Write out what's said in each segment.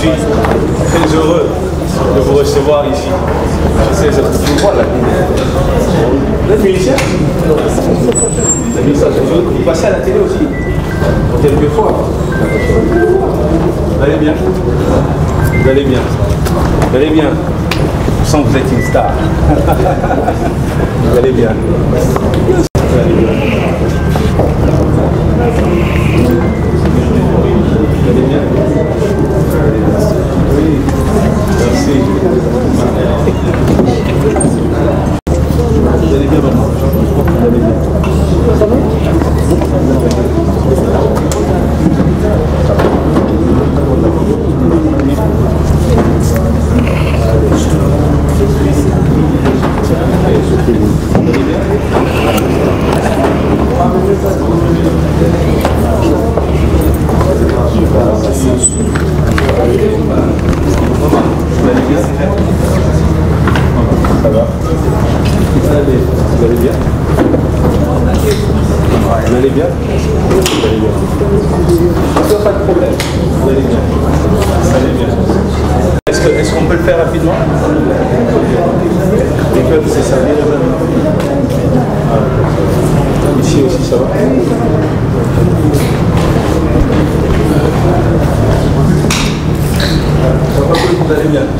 suis très heureux de vous recevoir ici. Je sais, je vous vois là. Vous êtes musicien? Vous passez à la télé aussi, quelquefois. Vous allez bien? Vous allez bien? Vous allez bien? Je sens que vous êtes une star. Vous allez bien? Vous allez bien? Vous allez bien? Oui, merci. Vous allez bien, maman? Vous allez bien? Ça va? Vous allez bien? Vous allez bien? Vous allez bien? Pas de problème. Vous allez bien? Vous allez bien? Est-ce qu'on peut le faire rapidement? Les clubs, c'est ça. Ici aussi, ça va? Vous allez bien?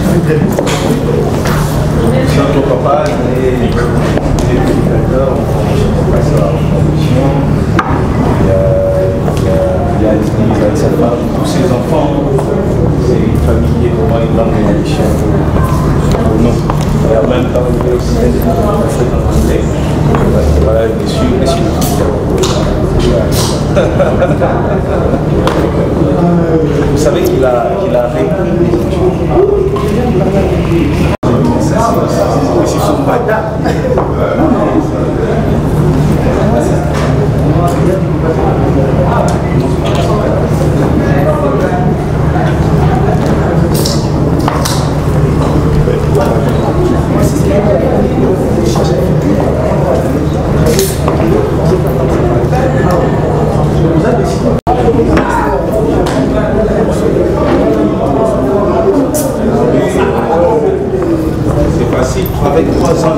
Sans ton papa, les éducateurs, on passe à la formation. Il y a l'église avec sa femme, tous ses enfants. C'est une famille qui est vraiment une grande bénédiction. Non. Et en même temps, il y a aussi des gens voilà, je suis Vous savez qu'il a c'est son bâtard. C'est facile, avec 3 ans.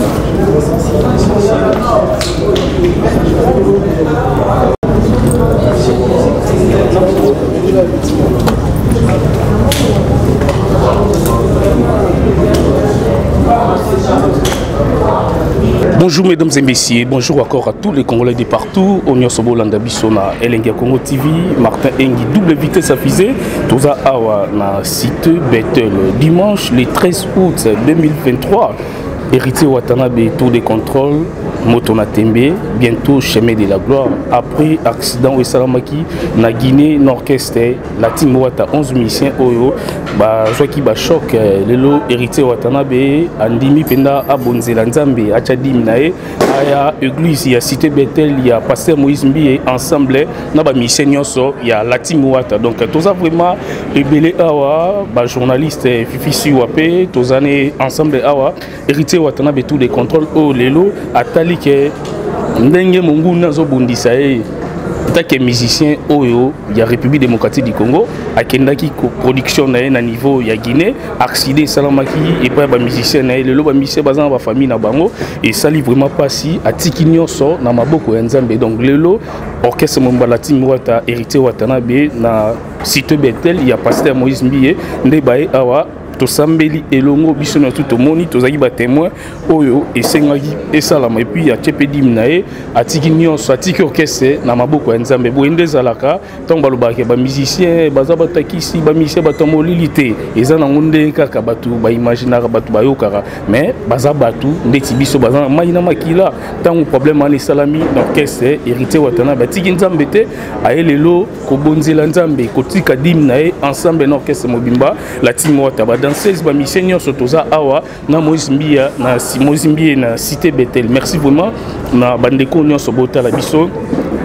Bonjour mesdames et messieurs, bonjour encore à tous les Congolais de partout. On est au Landa Bissona, Elengia Congo TV, Martin Engi, double vitesse à fusée. Toza Awa na site Bethel. Dimanche, le 13 août 2023, Héritier Watanabe, tour de contrôle, Motona Tembe, bientôt chemin de la gloire. Après accident au Salamaki, na Guinée, Nord-Est, la team Wata 11 musiciens Oyo, Joaki Bachok, Lelo Héritier Watanabe, Andimi Penda, Abonzela Nzambe, Achadim Nae, Aya Église, il y a Cité Bethel, il y a Pasteur Moïse Mbi, ensemble, Naba Mission Nyoso, il y a la team Wata. Donc, tous ça vraiment, Ebele Awa, journaliste Fifi Siwape, tous années ensemble Awa, Héritier Watanabe, tout des contrôles, oh Lelo, Atali que ndenge mungu nazo bundisa tant que musicien oyo ya République démocratique du Congo akendaki production na niveau ya Guinée accident salamaki et pas ba musicien na le ba musicien bazana ba famille na bango et ça li vraiment pas si atiki nyonso na maboko ya Nzambe. Donc lelo orchestre Mombala Team Wata Héritier Watanabe na site Bethel il y a Pasteur Moïse Mbiye ndebaye awa Tosambeli elongo biso na tout moni tozaki ba témoin oyo esengaki esalama et puis ya tchepedi minae atiki nyonso atiki orchestre na maboko ya Nzambe boende zalaka tant balobaka ba musicien baza batakisi ba musicien batomolilité eza na ngonde kaka batu ba imaginaka batu bayokaka mais baza batu ndeti biso baza na mai na makila tant problème ani salami d'orchestre Héritier Watanabe atiki Nzambe te aelelo ko bonzela Nzambe kotika dimnae ensemble na orchestre mobimba la team Wata 16 ba mission sotoza awa na Moïse Mbia na Moïse Mbia na cité Bethel. Merci vraiment na bandeko nyonso bota la biso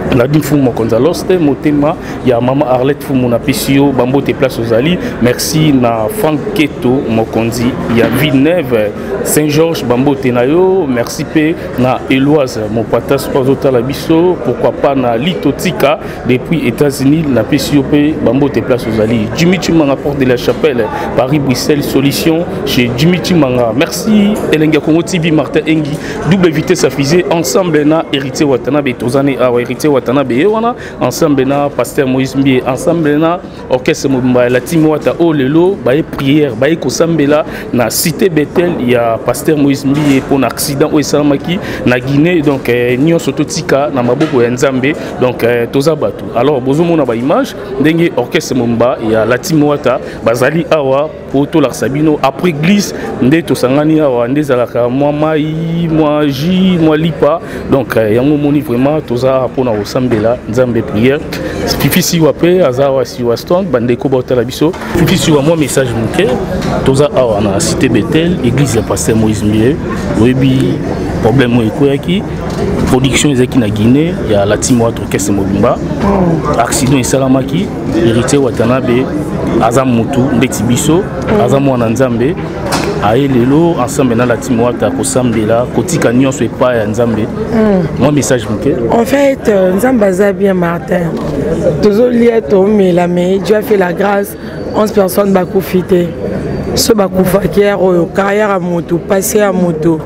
Nadim Fumo Konzaloste, Motema, il y a Maman Arlette Fumo na Pessio, Bambo te place aux Ali. Merci na Franck Keto Mokonzi, il y a Villeneuve, Saint-Georges, Bambo Tenayo, merci P na Eloise, mon patas Ozota Labiso, pourquoi pas na Litotika, depuis États-Unis, na Pessio P, Bambo te place aux Ali. Jimmy Chimanga, Porte de la Chapelle, Paris-Bruxelles, Solution, chez Jimmy Chimanga. Merci Elenga Congo TV, Martin Engi, double vitesse à fusée, ensemble na Héritier Watanabe, Tozane Awa, Héritier Watanabe, ensemble na Pasteur Moïse Mbie, ensemble na Orchestre Mobimba, la team Wata Olelo, baye prière, baye Kosambela, na Cité Bethel, il y a Pasteur Moïse Mbie pour un accident au Salamaki, na Guinée, donc Nyon Sototika, na Maboko Nzambe, donc Tozabatu. Alors, bozomo na ba image, dengue Orchestre Mobimba, il y a la team Wata, Bazali Awa, Poto Larsabino, après glisse, Nde Tosangani Awa, Nde Zalaka, moi Maï, moi J, moi Lipa, donc yango moni vraiment Toza pour na Osambela, Nzambe prière. Fifi Siwape, Azawa Siwaston, Bandeko Botala Biso, Fifi Siwa, moi message mouké, Toza Awa na Cité Bethel, église de Pasteur Moïse Mbie, Webi, problème moi ekoyaki, production ezaki na Guinée, il y a la team Wata Orchestre Mobimba, accident Salamaki, Héritier Watanabe, Azam Mutu, Ndeti Biso, Azam Mwana Nzambe, aye lelo ensemble na la team Wata Kosambela, Kotika Nyonso et pas Nzambe. Moi message mouké. En fait, Nzambe baza bien Martin. Toujours lié mais la mais Dieu a fait la grâce, 11 personnes bakufité. Ce bakufa qui est carrière à moto, passé à moto,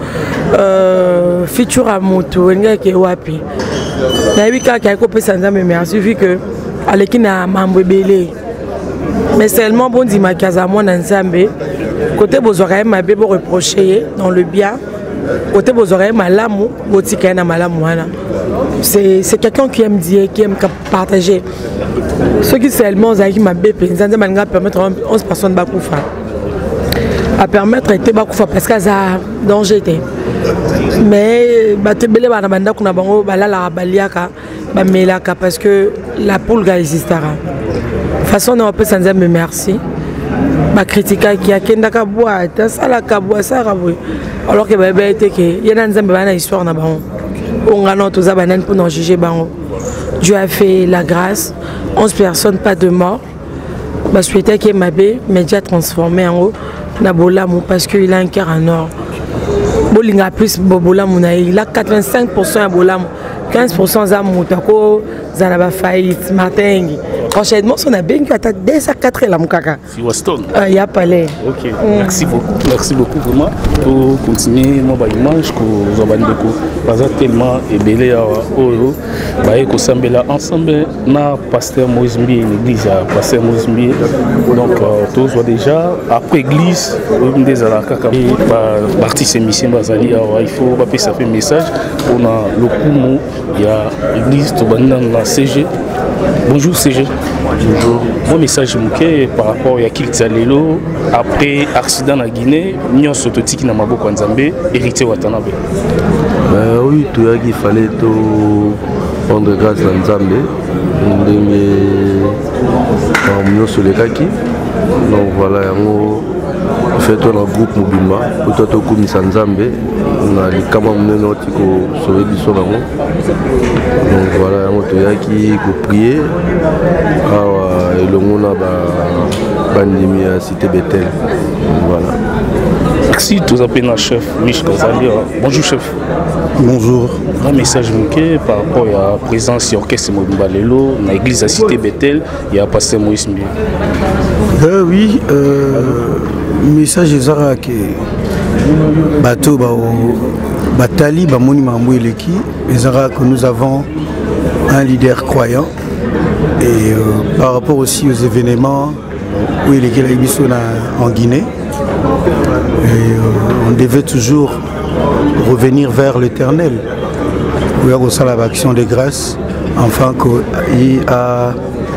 futur à moto, nga ke wapi. Na wika ka ko pesa Nzambe merci vu que aleki na mambo belé. Mais seulement bon dit ma casa moi na Nzambe. Côté vos oreilles m'a bé reprocher dans le bien. Côté vos oreilles malamu, botika na malamu wana. C'est quelqu'un qui aime dire, qui aime partager. Ceux qui seulement zaki m'a bé Nzambe manga permettre 11 personnes bakufa. À permettre était bakufa parce que ça danger était. Mais batebele bana banda kuna bango balala baliaka ba melaka parce que la poule existera. Façon on peut Nzambe merci. Ba critica qui a kendaka boîte ça la kabwa ça rabwe alors que bébé était que yena Nzambe bana histoire na bango on gana tous za banane pour nous juger bango. Dieu a fait la grâce 11 personnes pas de mort ba souhaiter que Mabé média transformé en haut na bolamu parce que il a un cœur en or bolinga plus bolamu na il a 85% à bolamu 15% za mutako za na ba faillite matengi. Prochainement, on a bien que tu as dès à 4 la moukaka. Si Waston. Il y a palais. Ok, merci beaucoup vraiment pour continuer mon image que vous avez pas tellement ébélé à Oro. Baye ko sambela ensemble na Pasteur Moïse Mbie l'église à Pasteur Moïse Mbie. Donc tous voient déjà après église des alaka et partie ces missions bazali il faut pas ça fait message pour le coup il y a l'église to banana na CG. Bonjour CG. Bonjour. Mon message mouké par rapport à Kiltzalelo après accident en Guinée, Nyon Sototiki na Maboko Nzambe, Héritier Watanabe. Oui, tout il fallait rendre grâce à Nzambe. Nyon Solekaki. Donc voilà, fait un groupe Mobimba, pour tout comme Nzambe, on a les camarades qui ont sauvé du sol. Donc voilà, on a qui prier et le monde a bandimi à Cité Bethel. Voilà. Merci, tous appelés chef Mich Kazali. Bonjour chef. Bonjour. Un message manqué par rapport à la présence de l'orchestre Mobimba Lelo, dans l'église à Cité Bethel, il y a Pasteur Moïse Mbie. Oui, message ezara que bateau batali bamoni mambo eleki ezara que nous avons un leader croyant et par rapport aussi aux événements où il est en Guinée et on devait toujours revenir vers l'Éternel où il y a l'action de grâce enfin qu'il a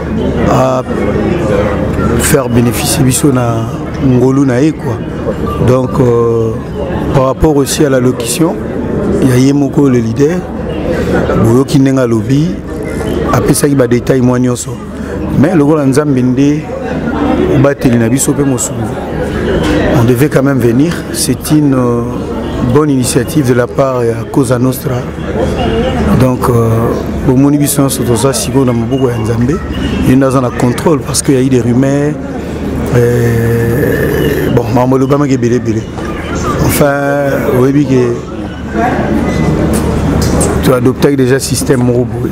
faire bénéficier na ngolu na quoi. Donc par rapport aussi à la locution il y a Yemoko le leader boyo ki nenga lobby après ça il va détailler moi nyonso mais le rôle Nzambe ndé bateli na biso pe mosulu on devait quand même venir. C'est une bonne initiative de la part de Cosa Nostra Donc, au Monibisan, c'est tout ça, si on a beaucoup d'Anzambé, il y a un contrôle parce qu'il y a eu des rumeurs. Bon, Maman Lobama qui est belé. Enfin, oui, tu as adopté déjà un système robot.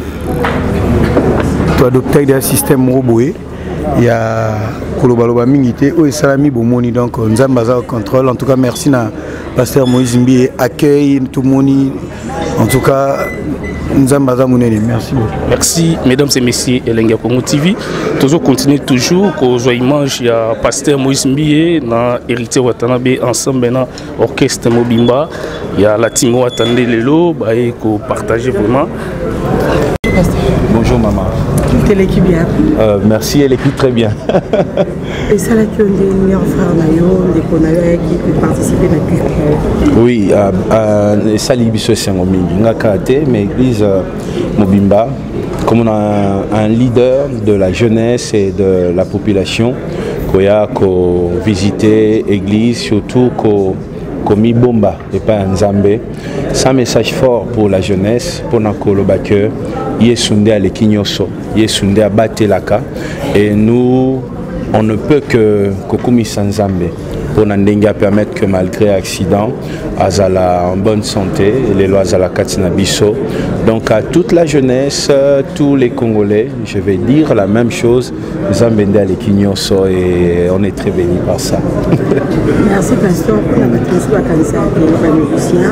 Il y a Kolobaloba Mingité, où est Salami Bomoni, donc Nzambaza au contrôle. En tout cas, merci à Pasteur Moïse Mbi, accueil tout le monde. En tout cas, Nzambaza Mounene, merci beaucoup. Merci, mesdames et messieurs, Elenga Congo TV. Toujours continuer toujours, qu'au joie image, il y a Pasteur Moïse Mbi, na héritier Watanabe, ensemble, na orchestre Mobimba. Il y a la team Watanabe Lelo, et qu'on partage vraiment. Bonjour maman. L'équipe bien. Merci, elle écoute très bien. Et ça là qui ont des meilleurs frères Nayo, des connards qui peuvent participer à la culture. Oui, ça l'Ibiso Sengomingi. On a karaté, mais l'église Mobimba, comme on a un leader de la jeunesse et de la population, qui a visité l'église, surtout comme Bomba et pas Nzambe. C'est un message fort pour la jeunesse, pour Nakolo Baker. Yesundé à l'Ekinyoso, Yesundé à Batelaka. Et nous, on ne peut que Kokumi Sanzambe pour Nandenga permettre que malgré l'accident, Azala en bonne santé, les lois Azala Katina Bisso. Donc à toute la jeunesse, tous les Congolais, je vais dire la même chose, Zambende à l'Ekinyoso et on est très bénis par ça. Merci Pasteur pour la maîtrise de la cancer des musiciens,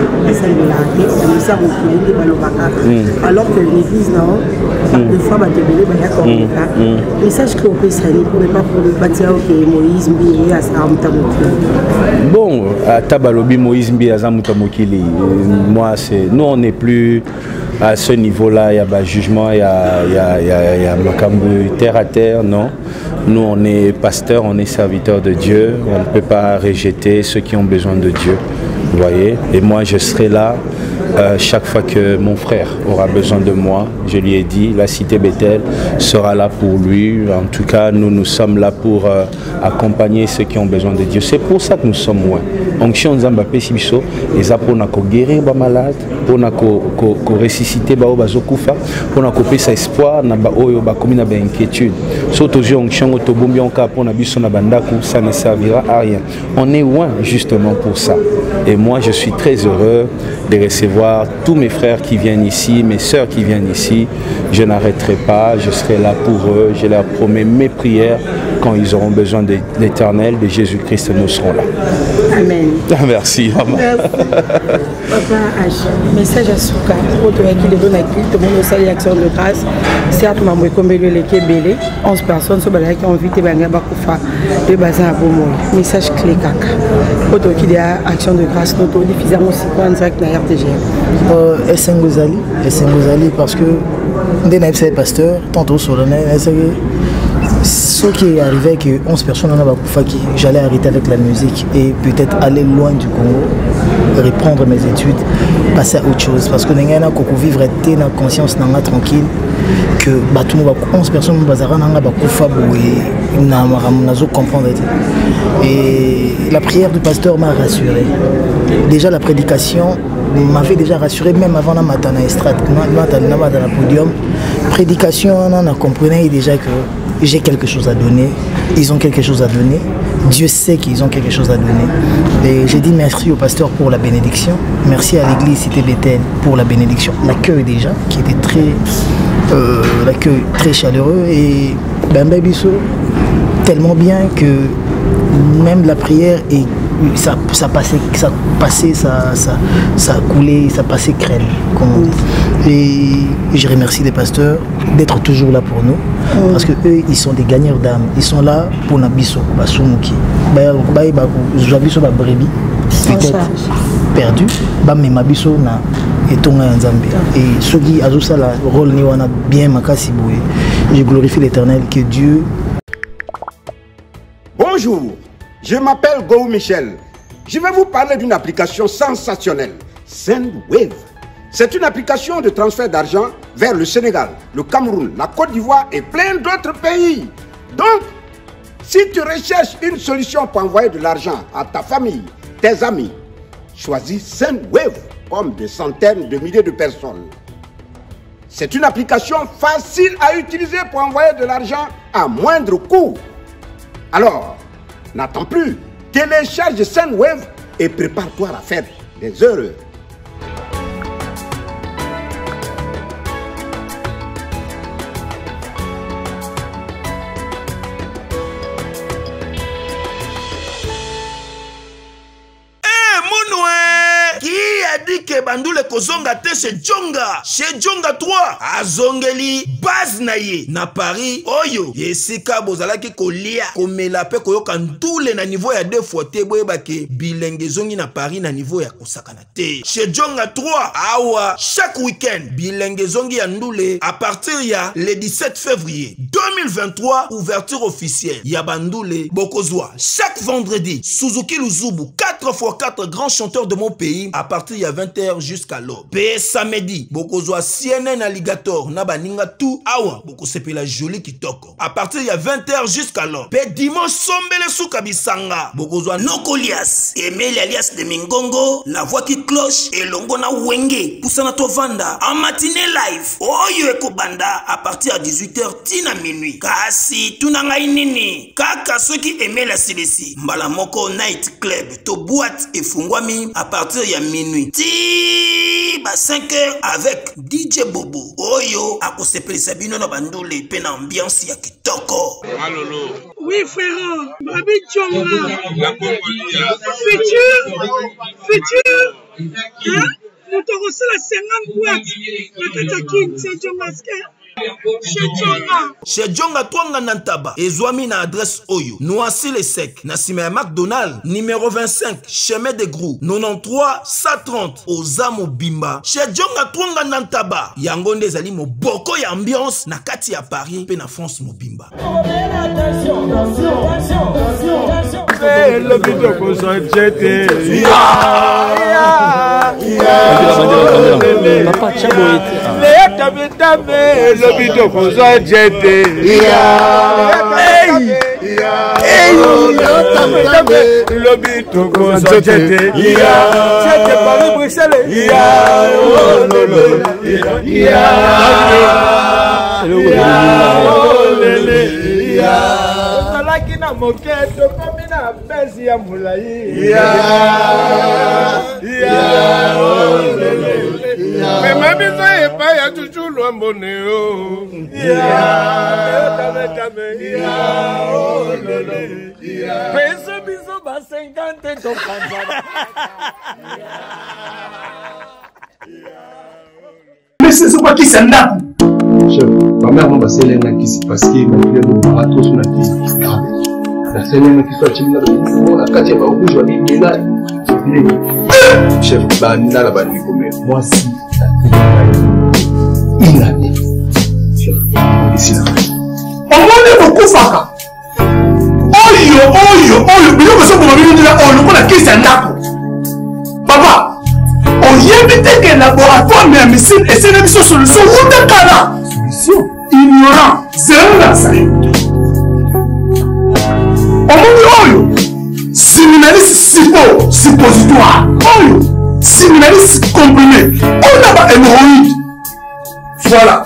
alors que l'église, non, des fois, le message qu'on peut saluer pour ne pas bâtir Moïse Mbi à Saramtamokili. Bon, à Tabalobi Moïse Mbi à Saramtamokili, moi, nous on n'est plus à ce niveau-là, il y a un jugement, il y a Makambu terre à terre, non. Nous, on est pasteurs, on est serviteurs de Dieu. On ne peut pas rejeter ceux qui ont besoin de Dieu. Vous voyez? Et moi, je serai là chaque fois que mon frère aura besoin de moi. Je lui ai dit, la cité Bethel sera là pour lui. En tout cas, nous sommes là pour accompagner ceux qui ont besoin de Dieu. C'est pour ça que nous sommes loin. Onction Nzamba Pesibiso, et ça pour guérir les malades, pour ressusciter les bazokufa, pour nous sa espoir, pour nous inquiétude. Surtout onction ça ne servira à rien. On est loin justement pour ça. Et moi, je suis très heureux de recevoir tous mes frères qui viennent ici, mes sœurs qui viennent ici. Je n'arrêterai pas, je serai là pour eux. Je leur promets mes prières. Quand ils auront besoin de l'Éternel, de Jésus-Christ, nous serons là. Amen. Merci, maman. Papa H, message à Souka. Pour toi qui le donne à qui, tout le monde a l'action de grâce. Certes, maman est comme le qui est belé. 11 personnes sont qui ont invité Banga Bakoufa de Bazin à Beaumont. Message clé caca. Pour toi qui a action de grâce, nous avons diffusé aussi pour un direct dans RTG. Essengozali parce que dès que je pasteur, tantôt solennel, ce qui est arrivé que 11 personnes en Bakoufa, j'allais arrêter avec la musique et peut-être aller loin du Congo, reprendre mes études, passer à autre chose. Parce que nous avons vivre dans la conscience tranquille que 11 personnes en Bakoufa et comprendre. Et la prière du pasteur m'a rassuré. Déjà la prédication m'avait déjà rassuré même avant la matin à estrade, dans le podium. Prédication, on a compris déjà que j'ai quelque chose à donner, ils ont quelque chose à donner, Dieu sait qu'ils ont quelque chose à donner. Et j'ai dit merci au pasteur pour la bénédiction, merci à l'église Cité Bethel pour la bénédiction, l'accueil déjà, qui était l'accueil très chaleureux, et Bamba Bisso, tellement bien que même la prière, et ça passait, ça coulait, ça passait crème, comme on dit. Et je remercie les pasteurs d'être toujours là pour nous, parce que eux, ils sont des gagneurs d'âme. Ils sont là pour Nabiso, Basumuki. Zabiso ba brebis, peut-être perdu, mais Mabiso na et Tonga Nzambe. Et ceux qui ont ça la rôle ni wana bien makasi boué. Je glorifie l'Éternel, que Dieu. Bonjour, je m'appelle Go Michel. Je vais vous parler d'une application sensationnelle, Sendwave. C'est une application de transfert d'argent vers le Sénégal, le Cameroun, la Côte d'Ivoire et plein d'autres pays. Donc, si tu recherches une solution pour envoyer de l'argent à ta famille, tes amis, choisis Sendwave comme des centaines de milliers de personnes. C'est une application facile à utiliser pour envoyer de l'argent à moindre coût. Alors, n'attends plus. Télécharge Sendwave et prépare-toi à faire des heureux. Que bandule kozonga te chez Djonga 3 azongeli base na ye na Paris oyo yesika bozalaki kolia komela pe koyoka ndule na niveau ya 2 fois te boyeba ke bilenge zongi na Paris na niveau ya kosakana te chez Djonga 3 awa chaque week-end bilenge zongi ya ndule à partir ya le 17 février 2023 ouverture officielle ya bandule bokozwa chaque vendredi Suzuki Luzubu 4x4 grands chanteurs de mon pays à partir ya 20h jusqu'à l'aube. Pe samedi, bokozwa CNN Alligator na baninga tout awa boko sepela joli kitoko. À partir ya 20h jusqu'à l'aube. Pe dimanche sombele souka bisanga. Bokozwa Nokolias, Emile alias de Mingongo, la voix qui cloche et longo na wenge. Poussana to vanda en matinée live. Oyo eko banda à partir à 18h tina minuit. Kasi tunanga inini. Kaka ceux qui aimaient la CDC. Mbala moko night club to boîte et fungwami à partir ya minuit. Ba 5h avec DJ Bobo Oyo akosepelisa bino na bandule pe na ambiance ya kitoko. Malolo. Oui frère, Babi Djonga. La Congolia. Futur. Hein? Nous t'avons reçu la 50 boîtes. La Katakine, c'est Djonga. Chez Djonga Twanga Nantaba, Ezwami na adresse Oyo, Noisy les Secs, Nassime McDonald, numéro 25, chemin de Grou, 93 130, Ozamo Bimba. Chez Djonga Twanga Nantaba, Yangonde Zali mo boko ya ambiance, na kati ya Paris, pe na France mo Bimba. Le bito ko sanjete. Papa Chabo était. Le bito ko sanjete. Le bito ko sanjete. C'était Paris Bruxelles. Lakina moketo komina bezi ya mulai mema biso epa ya chuchulu ambone o peso biso ba 50 tokanzana. Mais c'est quoi qui s'en a? Ma mère m'a passé l'un qui s'est passé, mon frère m'a raté sur la tête. La scène qui soit timide, la quartier va au bout, je vais dire là. Chef, banana la banane comme moi si. Il a dit. Ici là. On m'a beaucoup faka. Oyo, mais que ça pour me dire là, on a qui s'en a. Papa, on y évite que le laboratoire mais missile et c'est une solution. Où t'es là? Ignorant, zéro dans ça. On dit séminaliste suppositoire, séminaliste comprimé, on a pas hémorroïde. Voilà.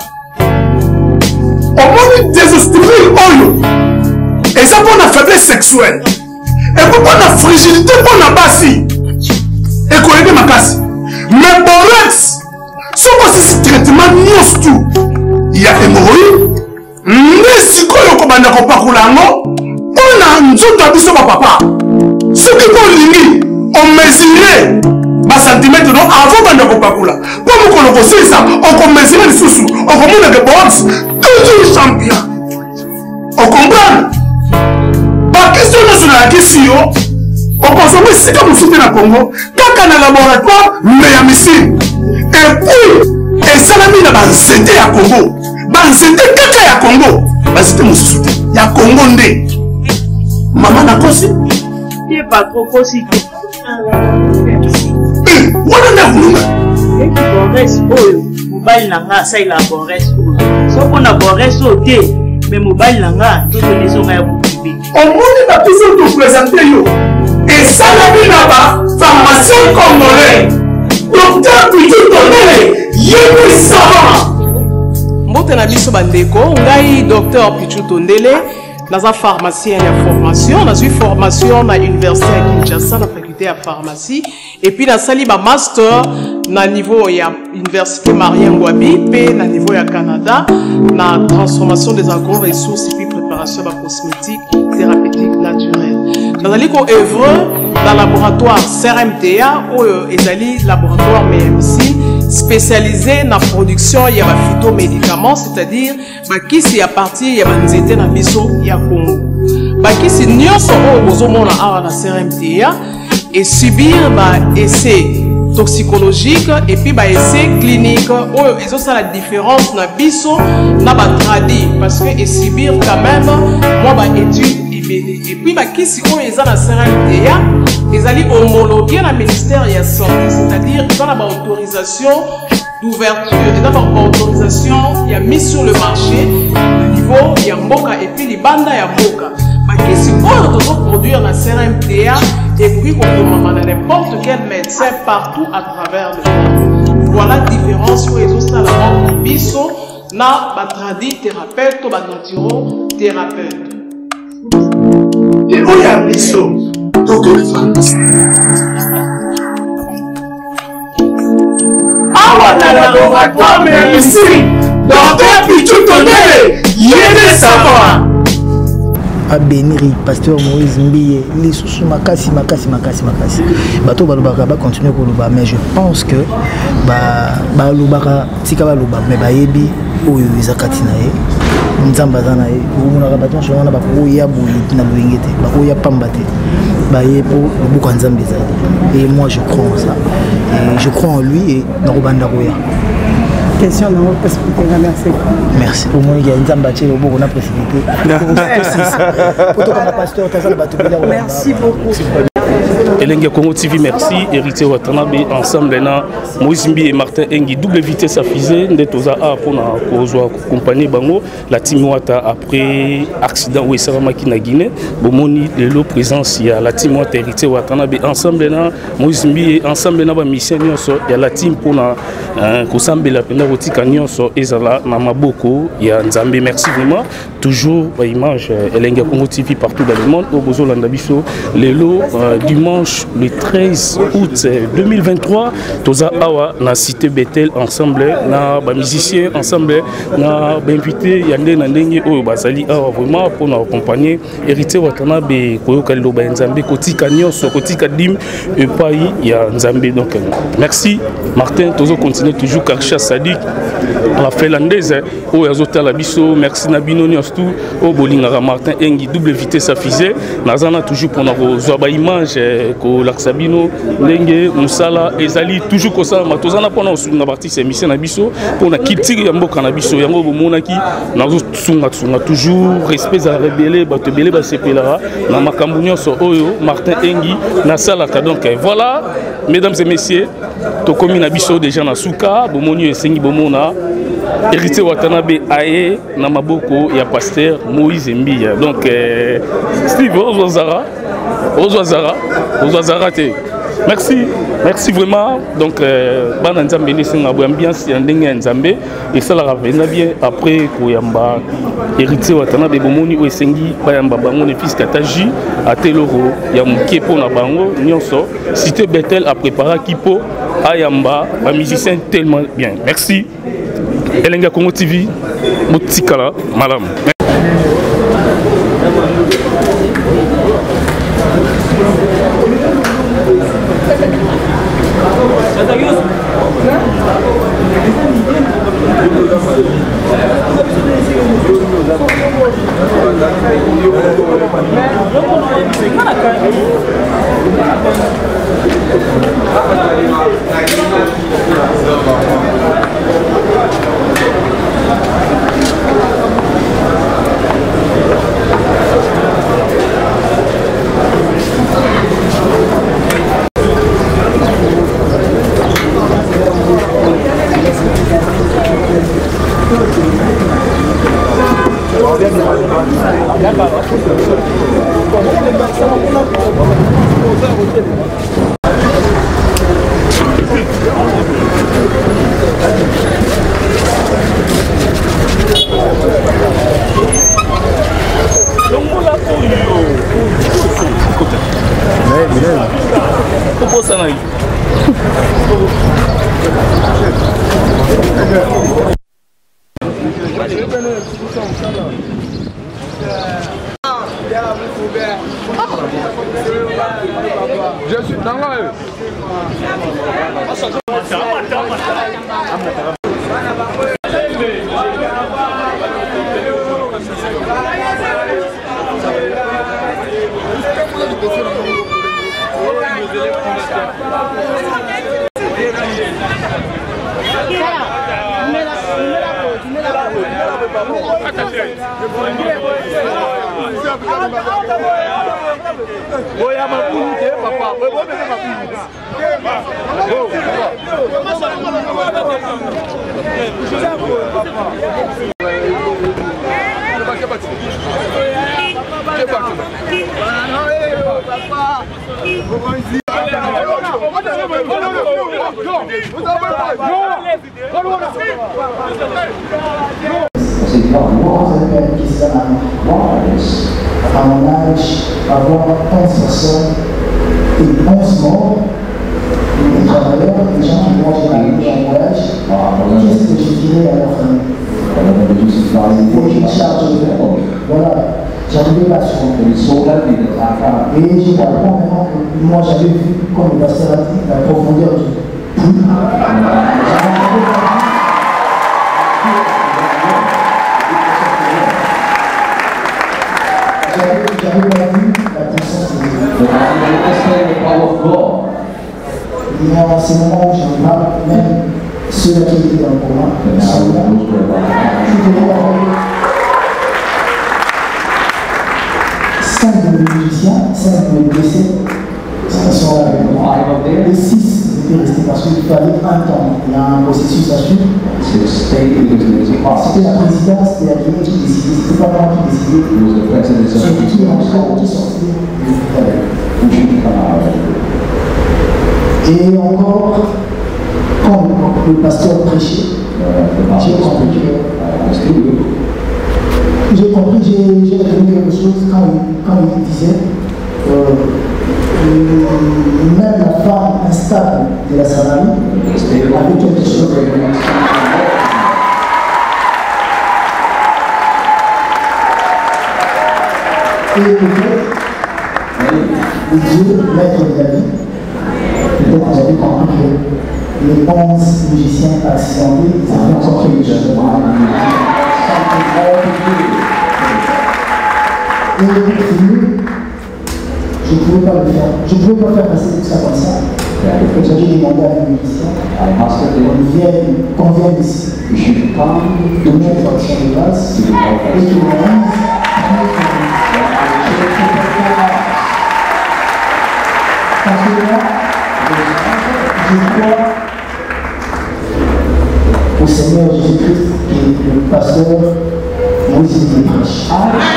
On dit désostérile, et ça pour la faiblesse sexuelle. Et pour la fragilité, pour la bassie. Et qu'on aide ma casse. Mais borex, ce que traitement n'y tout. Il y a hémorroïde, mais si quoi le commandant Kopakulango, on a un jour d'habitude sur papa. Ce qui pour l'ini, on mesurait ma centimètre avant de Kopakula. Pour nous connaître ça, on mesurait les sous-sous, on commande des box, toujours champion. On comprend? Par question de la question, on consomme ce que vous soutenez dans le Congo, quand on a un laboratoire, mais il y a missile. Et puis, et ça l'a mis dans la santé à Congo. Banzete kaka ya Congo basite mususu ya Congo nde mama na kosi ye ba kokosi wana na kulunga eki Boris oyo mobali nanga saila Boris oyo soko na Boris ote me mobali nanga toto lesonga ya bukibi omoni na piso to présenter yo et ça la bina ba pharmacien congolais docteur Pitou Tonele yébi savant Mbote na biso bandeko, ngai Dr Pichu Tondele, dans un pharmacien de formation, dans une formation à l'université à Kinshasa, dans la faculté de pharmacie, et puis dans sali ba master na niveau ya université Marien Ngouabi, puis na niveau ya Canada, na transformation des agro-ressources et puis préparation de cosmétiques thérapeutiques naturelles. Dans ali ko œuvre dans laboratoire CRMTA ou ezali laboratoire MMC spécialisé dans la production il y a phytomédicaments, c'est-à-dire bakisi ya partie ya banzete na biso ya Congo. Bakisi nyonso o bozomona awa na CRMTA et subir ba essai toxicologique et puis ba essai clinique oh ils ont ça la différence na biso na ba tradi parce que et subir quand même moi ba étude et puis bah qui si on est à la CRMTA ils allaient homologuer la ministère de la santé, c'est-à-dire ils ont la autorisation d'ouverture, ils ont la autorisation il y a mis sur le marché le niveau il y a Mboka et puis les bandes il y a Mboka bah qui si on doit produire la CRMTA et puis on peut n'importe quel médecin partout à travers le monde. Voilà la différence où ils ont ça la banque biso na ba tradi thérapeute ou ba naturo thérapeute. Et où y a biso docteur de pharmacie. Awa na laboratoire mais ici docteur Pichu Tondele yéné savoir. À bénir pasteur Moïse Mbiye les sous makasi bato balobaka ba continuer koloba mais je pense que ba lobaka tika ba loba mais ba yebi oyo ezakati na ye nzamba zana ye omona bato sona ba koya boyi na boyengete ba koya pamba te ba yepo buka nzambe zali et moi je crois en ça et je crois en lui et na robanda koya. Question de votre possibilité, merci. Merci. Pour moi, il y a une zambaché au bout, on a précipité. Merci beaucoup. Elengia Congo TV, merci. Héritier Watanabe, ensemble, Moïse Mbi et Martin Engi, double vitesse à fusée. Nous sommes pour la compagnie Bango. La team Wata, après accident où il s'est remarqué na Guinée, Bomoni, le présence, il y a la team Wata, Héritier Watanabe, ensemble, Moïse Mbi, ensemble, il y a mission, il y a la team pour la Kosambe, la Pena Rotika Nyonso, Ezala, Namaboko, il y a Nzambe, merci vraiment. Toujours, image, Elengia Congo TV partout dans le monde, au Bozo Landabiso, les lots, dimanche le 13 août 2023, Toza Awa, na cité Bethel, ensemble, na ba musiciens, ensemble, na ba invité, Yandé Nandenge, oh, Bazali Awa, vraiment, pour nous accompagner, héritier Watanabe, Koyoka Loba Nzambe, Kotika Nyonso, Kotika Dim, et Paris, il y a Nzambe. Donc, merci, Martin, Tozo continue toujours, Karcha Sadik, la finlandaise, oh, Yazota Labiso, merci Nabino Nyostou, oh, Bolingara Martin Engi, double vitesse à fusée, Nazana toujours pour nous zoaba image, ko Laksabino, Lenge, Moussala, Ezali, toujours comme ça, Matozana pendant na partie c'est mission na biso, pour na kitiri yambo kanabiso, yambo monaki, nazo tsunga toujours respect à rebeller, bato belé ba sepela, na makambunyo so oyo, Martin Engi, na salaka donc voilà, mesdames et messieurs, to komi na biso déjà na suka, bomoni esengi bomona. Héritier Watanabe aye na maboko ya pasteur Moïse Mbiya. Donc Steve Ozwazara te. Merci vraiment. Donc bana nzambe lesinga bo ambiance ya ndenge ya nzambe et ça la ravena bien après koyamba Héritier Watanabe bomoni o esengi bayamba bango ne fils kataji ateloro ya mukie pona bango nyonso cité Bethel a préparé kipo ayamba ba musicien tellement bien. Merci. Elengia Congo TV, Moutikala, madame. ça n'a eu. Je suis dans la rue. À mon âge, avoir 11 personnes et 11 morts, des travailleurs, des gens qui vont généralement en voyage, qu'est-ce que je dirais à leur famille? Et une charge de voilà, j'arrivais pas sur et je comprends maintenant que moi j'avais vu, comme le pasteur a dit, la profondeur du puits. J'avais pas vu la puissance de Dieu. Il y a ces moments où j'en parle, même ceux qui étaient dans le coma, ils sont là. Je devais avoir 5 de mes musiciens, 5 de mes blessés, ils sont là avec moi. Les 6 étaient restés parce qu'il fallait un temps. Il y a un processus à suivre. C'était la présidence, c'était la Guinée qui décidait, c'était pas moi qui décidais. C'était qui entrait, qui sortait, et encore, quand le pasteur prêchait, j'ai compris, j'ai retenu quelque chose quand il disait même la femme instable de la Samarie avait quelque chose. Et Dieu, maître de la vie, peut-être vous avez compris que les 11 musiciens accidentés, ils avaient encore quelque chose. Et je ne pouvais pas le faire. Je ne pouvais pas faire passer tout ça comme ça. J'avais demandé à les musiciens qu'on vienne ici, de mettre l'action de base et qu'ils me disent. Parce que moi, je crois au Seigneur Jésus-Christ qui est le pasteur Moïse qui prêche.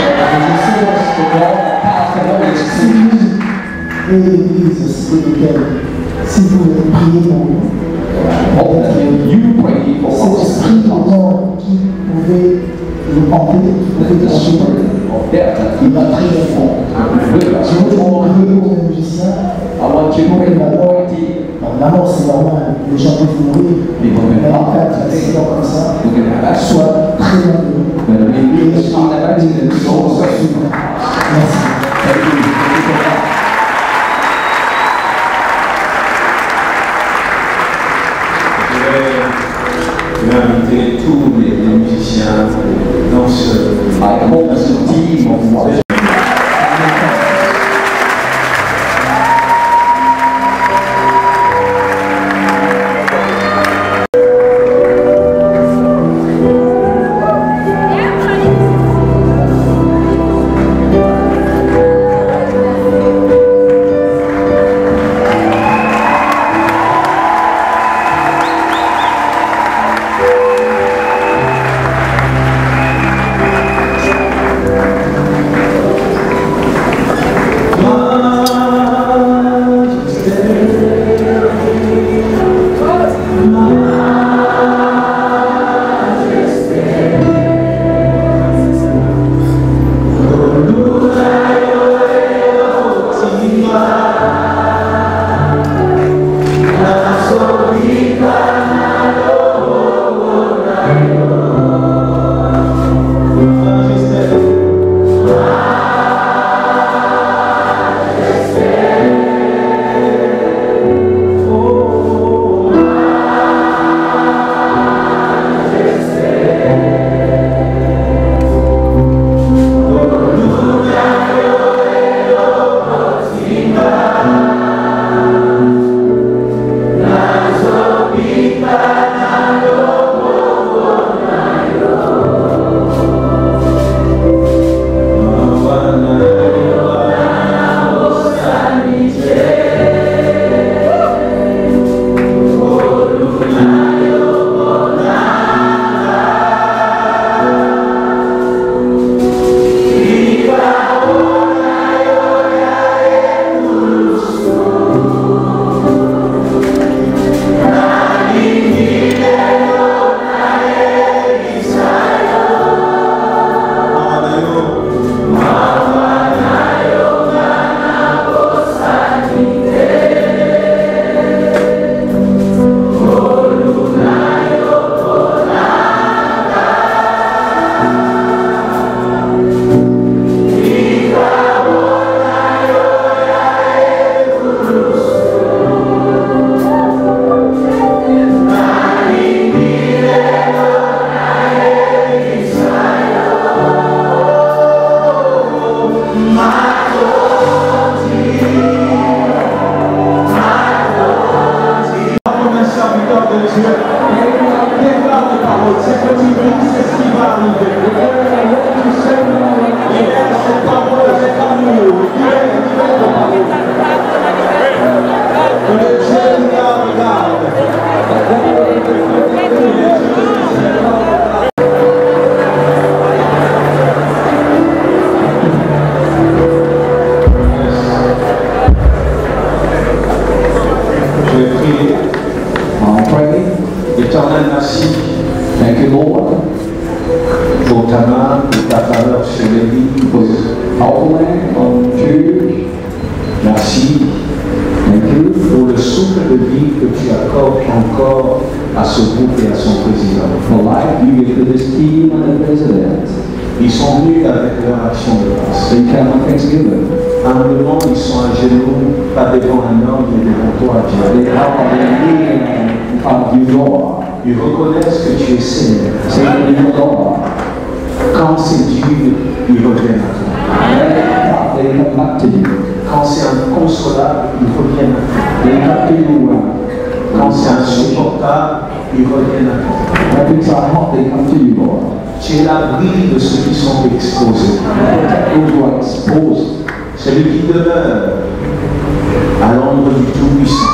Et l'Église spirituelle, si vous voulez prier pour nous, c'est l'esprit encore qui pouvait nous empêcher, qui pouvait assurer. Il va prier fort. Je veux prier pour les musiciens. La mort c'est normal, les gens peuvent mourir, mais en cas d'accident comme ça, soit très bien de nous. Merci. Je vais inviter tous les musiciens dans ce team. ta main et ta faveur sur l'Église. Merci pour le souffle de vie que tu accordes encore à ce groupe et à son président. Ils sont venus avec leur action de grâce. Humblement, ils sont à genoux, pas devant un homme, mais devant toi, Dieu. Ils reconnaissent que tu es Seigneur. Quand c'est dur, ils reviennent à toi. Quand c'est inconsolable, ils reviennent à toi. Quand c'est insupportable, ils reviennent à toi. Tu es l'abri de ceux qui sont exposés. Celui qui demeure à l'ombre du Tout-Puissant.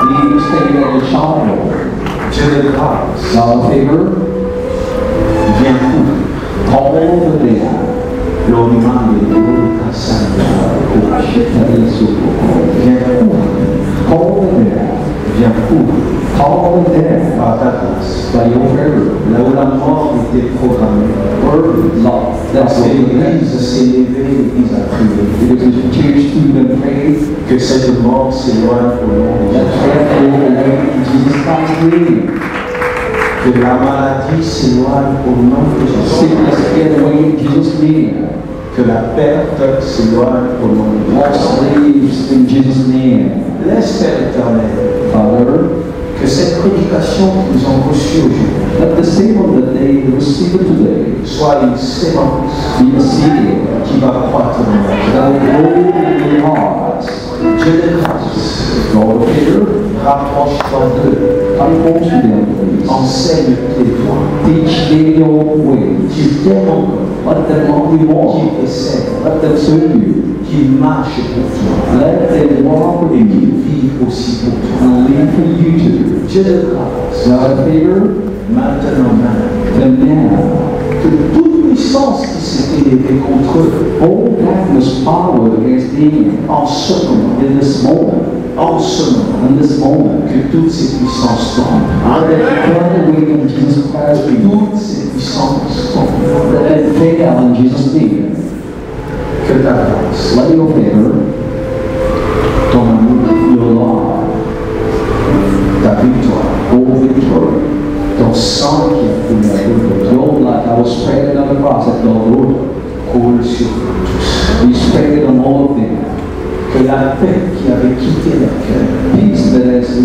Dieu de grâce, viens couvrir. L'oriment de viens couvrir par ta grâce. Là où la mort était programmée, parce que l'Église s'est levée, l'Église a prié. Que cette mort s'éloigne au nom de Jésus. Que la maladie s'éloigne au nom de Jésus. Que la perte s'éloigne au nom de Jésus. Laisse Père éternel, que cette prédication qu'ils ont reçue aujourd'hui soit une sémence qui va croître dans la Dieu de grâce, rapproche-toi d'eux, enseigne tes voies, qu'ils t'aiment encore, qu'ils essaient, qu'ils marchent pour toi, et qu'ils vivent aussi pour toi. Dieu de grâce, maintenant même, que toute puissance qui s'était élevée contre eux, en ce moment, que toutes ces puissances tombent. Toutes ces puissances tombent. Que ta grâce, ton amour, ta victoire, ton sang qui a coulé à coule sur tous. Que la paix qui avait quitté leur cœur,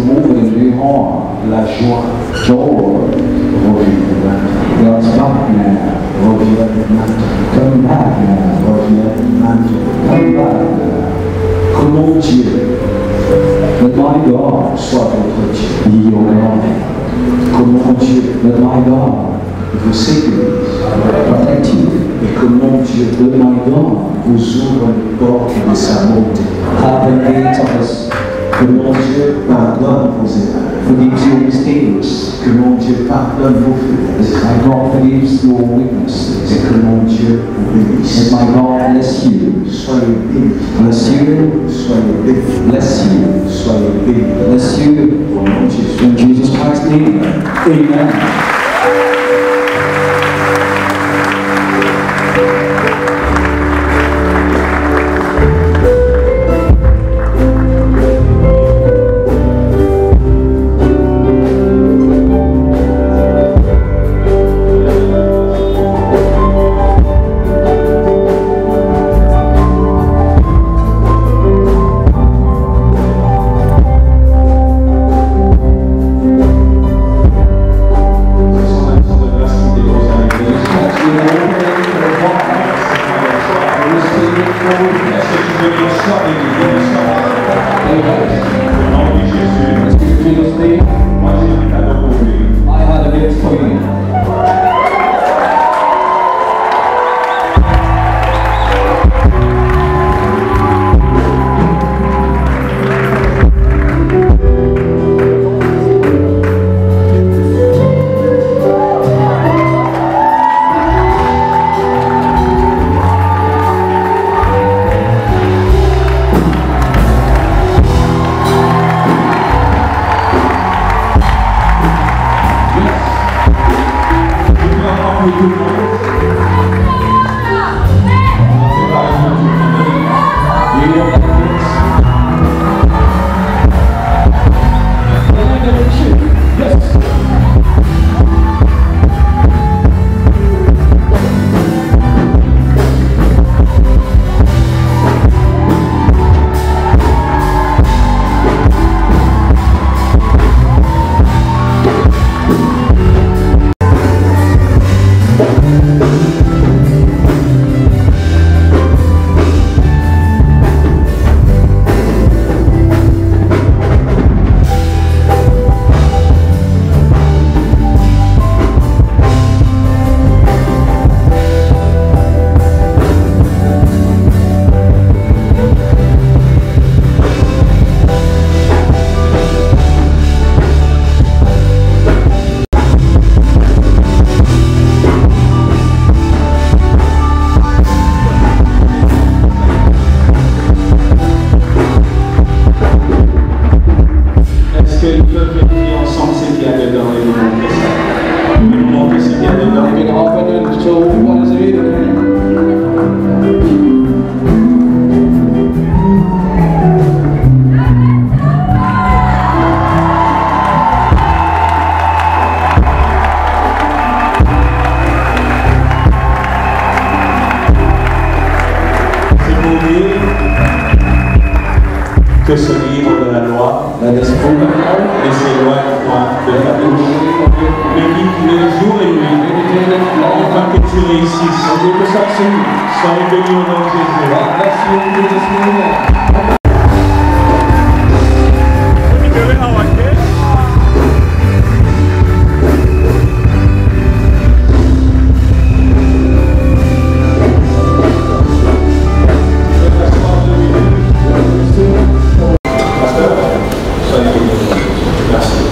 la joie, revienne maintenant. Que mon Dieu soit votre Dieu. Que mon Dieu vous sécurise, et que mon Dieu vous ouvre les portes de sa bonté. Que mon Dieu pardonne vos erreurs. Que mon Dieu pardonne vos faiblesses. Et que mon Dieu vous bénisse. Soyez bénis. Soyez bénis. Soyez bénis. Au nom de Jésus. Amen. que se livre de la loi et s'éloigne-toi de ta bouche. Bénis-le jour et nuit, afin que tu réussisses. Sois béni au nom de Jésus.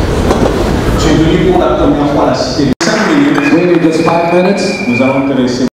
Pour la première fois à la cité de 5 minutes, nous allons te laisser.